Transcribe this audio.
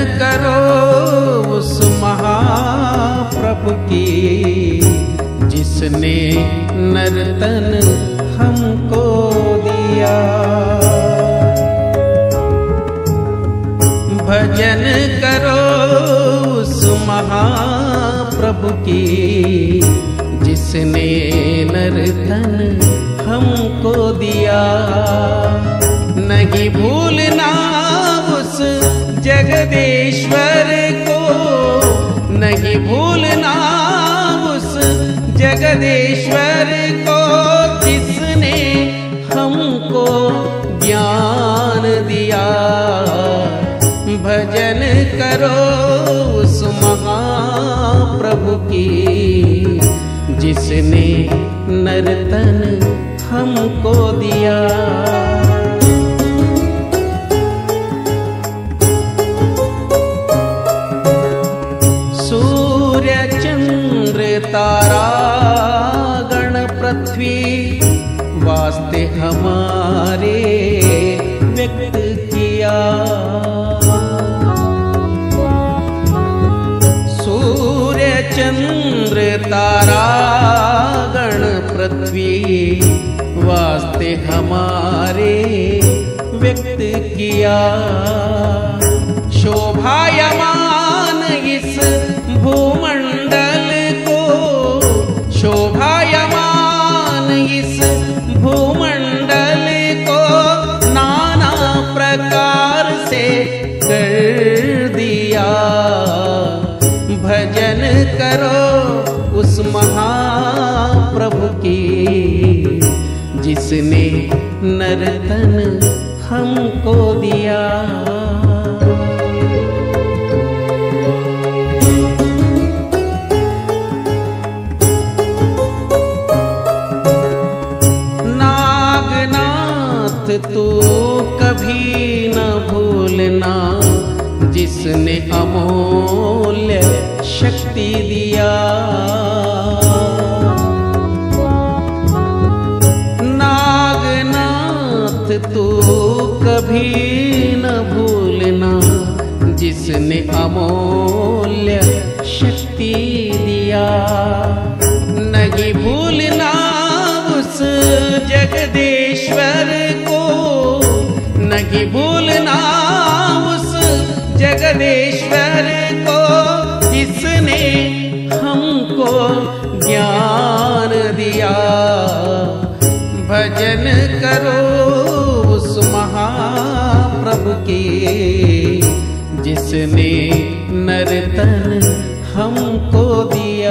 करो उस महाप्रभु की, जिसने नर्तन हमको दिया। भजन करो उस महाप्रभु की, जिसने नर्तन हमको दिया। नहीं भूलना उस जगदीश्वर को, नहीं भूलना उस जगदीश्वर को, जिसने हमको ज्ञान दिया। भजन करो उस महाप्रभु की, जिसने नर्तन हमको दिया। सूर्य चंद्र तारा गण पृथ्वी वास्ते हमारे व्यक्त किया। सूर्य चंद्र तारा गण पृथ्वी वास्ते हमारे व्यक्त किया। शोभायमान इस भूमंडल को, शोभायमान इस भूमंडल को, नाना प्रकार से कर दिया। भजन करो उस महाप्रभु की, जिसने नर्तन हमको दिया। नागनाथ तू कभी न भूलना, जिसने अमूल्य शक्ति दिया। नागनाथ तू कभी न भूलना, जिसने अमूल्य शक्ति दिया। नहीं भूलना उस जगदीश्वर को, नहीं भूलना उस जगदीश्वर को, जिसने हमको ज्ञान दिया। भजन करो उस महाप्रभु की, जिसने नर्तन हमको दिया।